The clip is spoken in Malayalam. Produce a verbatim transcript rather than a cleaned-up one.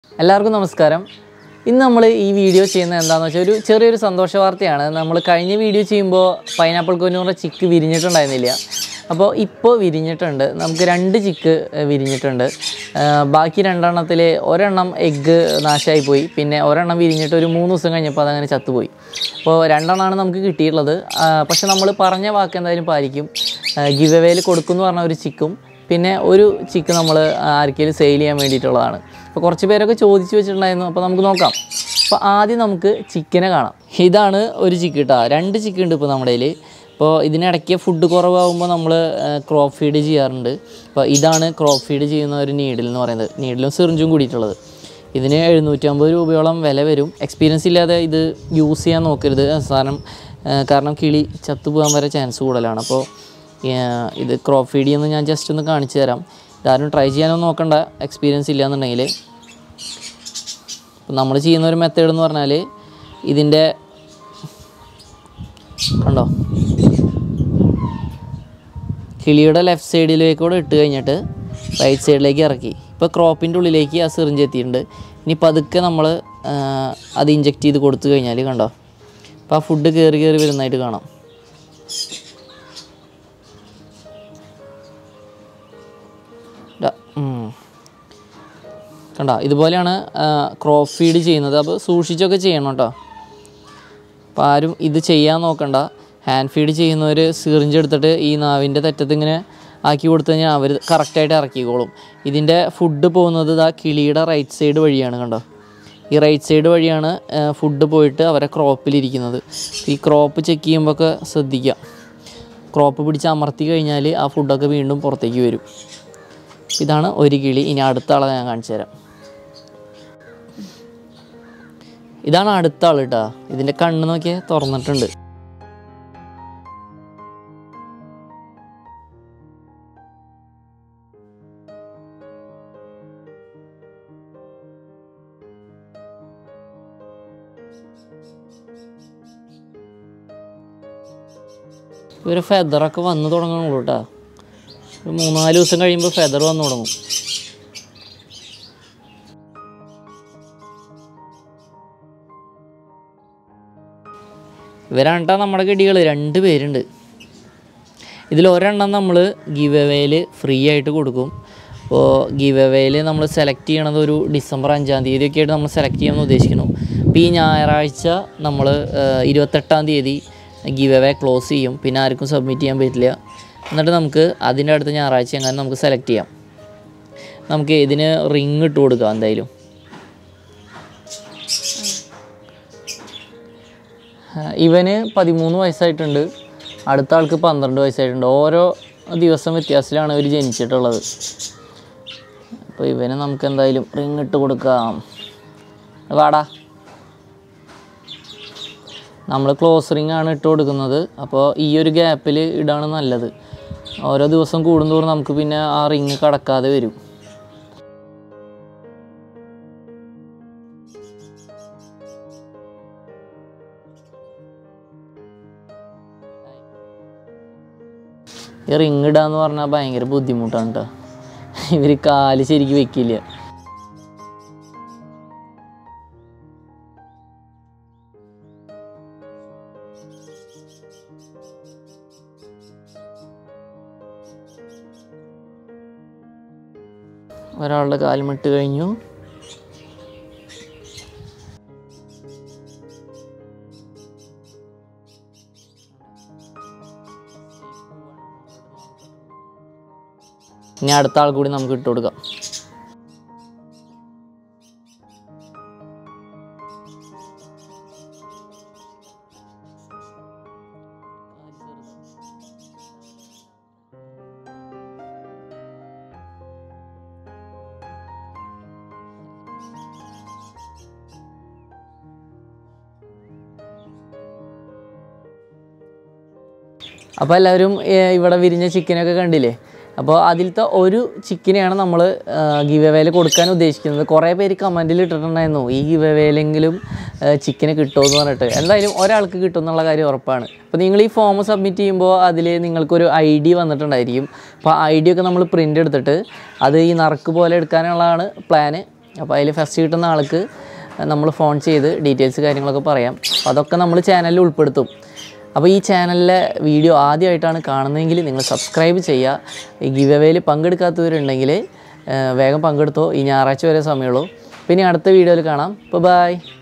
എല്ലാവർക്കും നമസ്കാരം. ഇന്ന് നമ്മൾ ഈ വീഡിയോ ചെയ്യുന്നത് എന്താണെന്ന് വെച്ചാൽ ഒരു ചെറിയൊരു സന്തോഷ വാർത്തയാണ്. നമ്മൾ കഴിഞ്ഞ വീഡിയോ ചെയ്യുമ്പോൾ പൈനാപ്പിൾ കൊന്നൂറിൻ്റെ ചിക്ക് വിരിഞ്ഞിട്ടുണ്ടായിരുന്നില്ല. അപ്പോൾ ഇപ്പോൾ വിരിഞ്ഞിട്ടുണ്ട്. നമുക്ക് രണ്ട് ചിക്ക് വിരിഞ്ഞിട്ടുണ്ട്. ബാക്കി രണ്ടെണ്ണത്തിൽ ഒരെണ്ണം എഗ്ഗ് നാശമായി പോയി. പിന്നെ ഒരെണ്ണം വിരിഞ്ഞിട്ട് ഒരു മൂന്ന് ദിവസം കഴിഞ്ഞപ്പോൾ അതങ്ങനെ ചത്തുപോയി. അപ്പോൾ രണ്ടെണ്ണമാണ് നമുക്ക് കിട്ടിയിട്ടുള്ളത്. പക്ഷെ നമ്മൾ പറഞ്ഞ വാക്ക് എന്തായാലും പാലിക്കും. ഗിവ് അവേയിൽ കൊടുക്കുമെന്ന് പറഞ്ഞ ഒരു ചിക്കും പിന്നെ ഒരു ചിക്ക് നമ്മൾ ആർക്കെങ്കിലും സെയിൽ ചെയ്യാൻ വേണ്ടിയിട്ടുള്ളതാണ്. അപ്പോൾ കുറച്ച് പേരൊക്കെ ചോദിച്ചു വെച്ചിട്ടുണ്ടായിരുന്നു. അപ്പോൾ നമുക്ക് നോക്കാം. അപ്പോൾ ആദ്യം നമുക്ക് ചിക്കനെ കാണാം. ഇതാണ് ഒരു ചിക്ക് കേട്ടോ. രണ്ട് ചിക്ക് ഉണ്ട് ഇപ്പോൾ നമ്മുടെ കയ്യിൽ. അപ്പോൾ ഇതിനിടയ്ക്ക് ഫുഡ് കുറവാകുമ്പോൾ നമ്മൾ ക്രോപ്പ് ഫീഡ് ചെയ്യാറുണ്ട്. അപ്പോൾ ഇതാണ് ക്രോപ്പ് ഫീഡ് ചെയ്യുന്ന ഒരു നീഡിൽ എന്ന് പറയുന്നത്. നീഡിലും സിറിഞ്ചും കൂടിയിട്ടുള്ളത്. ഇതിന് എഴുന്നൂറ്റമ്പത് രൂപയോളം വില വരും. എക്സ്പീരിയൻസ് ഇല്ലാതെ ഇത് യൂസ് ചെയ്യാൻ നോക്കരുത്. സാധനം കാരണം കിളി ചത്തുപോകാൻ വരെ ചാൻസ് കൂടുതലാണ്. അപ്പോൾ ഇത് ക്രോപ്പ് ഫീഡ് ചെയ്യുന്നത് ഞാൻ ജസ്റ്റ് ഒന്ന് കാണിച്ചു തരാം. ഇതാരും ട്രൈ ചെയ്യാനൊന്നും നോക്കണ്ട എക്സ്പീരിയൻസ് ഇല്ലയെന്നുണ്ടെങ്കിൽ. ഇപ്പം നമ്മൾ ചെയ്യുന്ന ഒരു മെത്തേഡ് എന്ന് പറഞ്ഞാൽ ഇതിൻ്റെ കണ്ടോ കിളിയുടെ ലെഫ്റ്റ് സൈഡിലേക്കൂടെ ഇട്ട് കഴിഞ്ഞിട്ട് റൈറ്റ് സൈഡിലേക്ക് ഇറക്കി. ഇപ്പോൾ ക്രോപ്പിൻ്റെ ഉള്ളിലേക്ക് ആ സിറിഞ്ച് എത്തിയിട്ടുണ്ട്. ഇനി പതുക്കെ നമ്മൾ അത് ഇഞ്ചെക്റ്റ് ചെയ്ത് കൊടുത്തു കഴിഞ്ഞാൽ കണ്ടോ അപ്പോൾ ആ ഫുഡ് കയറി കയറി വരുന്നതായിട്ട് കാണാം. കണ്ടോ ഇതുപോലെയാണ് ക്രോപ്പ് ഫീഡ് ചെയ്യുന്നത്. അപ്പോൾ സൂക്ഷിച്ചൊക്കെ ചെയ്യണം കേട്ടോ. അപ്പോൾ ആരും ഇത് ചെയ്യാൻ നോക്കണ്ട. ഹാൻഡ് ഫീഡ് ചെയ്യുന്നവർ സിറിഞ്ച് എടുത്തിട്ട് ഈ നാവിൻ്റെ തെറ്റത്ത് ഇങ്ങനെ ആക്കി കൊടുത്തു കഴിഞ്ഞാൽ അവർ കറക്റ്റായിട്ട് ഇറക്കിക്കോളും. ഇതിൻ്റെ ഫുഡ് പോകുന്നത് ആ കിളിയുടെ റൈറ്റ് സൈഡ് വഴിയാണ്. കണ്ടോ ഈ റൈറ്റ് സൈഡ് വഴിയാണ് ഫുഡ് പോയിട്ട് അവരെ ക്രോപ്പിലിരിക്കുന്നത്. ഈ ക്രോപ്പ് ചെക്ക് ചെയ്യുമ്പോഴൊക്കെ ശ്രദ്ധിക്കുക. ക്രോപ്പ് പിടിച്ച് അമർത്തി കഴിഞ്ഞാൽ ആ ഫുഡൊക്കെ വീണ്ടും പുറത്തേക്ക് വരും. ഇതാണ് ഒരു കിളി. ഇനി അടുത്ത ആളെ ഞാൻ കാണിച്ചു തരാം. ഇതാണ് അടുത്ത ആൾ കേട്ടോ. ഇതിൻ്റെ കണ്ണ് നോക്കിയാൽ തുറന്നിട്ടുണ്ട്. ഇവര് ഫെദറൊക്കെ വന്ന് തുടങ്ങുള്ളൂ കേട്ടോ. ഒരു മൂന്നാല് ദിവസം കഴിയുമ്പോൾ ഫെദർ വന്ന് തുടങ്ങും. ഇവരാണ് കേട്ടോ നമ്മുടെ കിടികൾ. രണ്ട് പേരുണ്ട്. ഇതിലൊരെണ്ണം നമ്മൾ ഗിവ് അവേയിൽ ഫ്രീ ആയിട്ട് കൊടുക്കും. അപ്പോൾ ഗിവ് അവേയിൽ നമ്മൾ സെലക്ട് ചെയ്യണത് ഒരു ഡിസംബർ അഞ്ചാം തീയതി ഒക്കെ ആയിട്ട് നമ്മൾ സെലക്ട് ചെയ്യാമെന്ന് ഉദ്ദേശിക്കുന്നു. അപ്പോൾ ഈ ഞായറാഴ്ച നമ്മൾ ഇരുപത്തെട്ടാം തീയതി ഗിവ് അവേ ക്ലോസ് ചെയ്യും. പിന്നെ ആർക്കും സബ്മിറ്റ് ചെയ്യാൻ പറ്റില്ല. എന്നിട്ട് നമുക്ക് അതിൻ്റെ അടുത്ത ഞായറാഴ്ച എങ്ങനെ നമുക്ക് സെലക്ട് ചെയ്യാം. നമുക്ക് ഇതിന് റിങ് ഇട്ട് കൊടുക്കാം. എന്തായാലും ഇവന് പതിമൂന്ന് വയസ്സായിട്ടുണ്ട്. അടുത്ത ആൾക്ക് പന്ത്രണ്ട് വയസ്സായിട്ടുണ്ട്. ഓരോ ദിവസം വ്യത്യാസത്തിലാണ് ഇവർ ജനിച്ചിട്ടുള്ളത്. അപ്പോൾ ഇവന് നമുക്ക് എന്തായാലും റിങ് ഇട്ട് കൊടുക്കാം. വാടാ. നമ്മൾ ക്ലോസ് റിങ് ആണ് ഇട്ട് കൊടുക്കുന്നത്. അപ്പോൾ ഈ ഒരു ഗ്യാപ്പിൽ ഇടാണ് നല്ലത്. ഓരോ ദിവസം കൂടുന്തോറും നമുക്ക് പിന്നെ ആ റിങ് കടക്കാതെ വരും. ഈ റിങ് ഇടാന്ന് പറഞ്ഞാൽ ഭയങ്കര ബുദ്ധിമുട്ടാണ് കേട്ടോ. ഇവർ കാല് ശരിക്കും വെക്കില്ല. ഒരാളുടെ കാലുമിട്ട് കഴിഞ്ഞു. ഇനി അടുത്ത ആൾ കൂടി നമുക്ക് ഇട്ട് കൊടുക്കാം. അപ്പോൾ എല്ലാവരും ഇവിടെ വിരിഞ്ഞ ചിക്കനൊക്കെ കണ്ടില്ലേ. അപ്പോൾ അതിലത്തെ ഒരു ചിക്കനെയാണ് നമ്മൾ ഗിവ് അവേയിൽ കൊടുക്കാൻ ഉദ്ദേശിക്കുന്നത്. കുറേ പേര് കമൻറ്റിൽ ഇട്ടിട്ടുണ്ടായിരുന്നു ഈ ഗിവ് അവേയിലെങ്കിലും ചിക്കന് കിട്ടുമെന്ന് പറഞ്ഞിട്ട്. എന്തായാലും ഒരാൾക്ക് കിട്ടും എന്നുള്ള കാര്യം ഉറപ്പാണ്. അപ്പോൾ നിങ്ങൾ ഈ ഫോം സബ്മിറ്റ് ചെയ്യുമ്പോൾ അതിൽ നിങ്ങൾക്കൊരു ഐ ഡി വന്നിട്ടുണ്ടായിരിക്കും. അപ്പോൾ ഐ ഡി ഒക്കെ നമ്മൾ പ്രിൻ്റ് എടുത്തിട്ട് അത് ഈ നറുക്ക് പോലെ എടുക്കാനുള്ളതാണ് പ്ലാന്. അപ്പോൾ അതിൽ ഫസ്റ്റ് കിട്ടുന്ന ആൾക്ക് നമ്മൾ ഫോൺ ചെയ്ത് ഡീറ്റെയിൽസ് കാര്യങ്ങളൊക്കെ പറയാം. അതൊക്കെ നമ്മൾ ചാനലിൽ ഉൾപ്പെടുത്തും. അപ്പോൾ ഈ ചാനലിലെ വീഡിയോ ആദ്യമായിട്ടാണ് കാണുന്നതെങ്കിൽ നിങ്ങൾ സബ്സ്ക്രൈബ് ചെയ്യുക. ഈ ഗിവ് അവേയിൽ പങ്കെടുക്കാത്തവരുണ്ടെങ്കിൽ വേഗം പങ്കെടുത്തോ. ഈ ഞായറാഴ്ച വരെ സമയമുള്ളൂ. പിന്നെ അടുത്ത വീഡിയോയിൽ കാണാം. അപ്പോൾ ബൈ.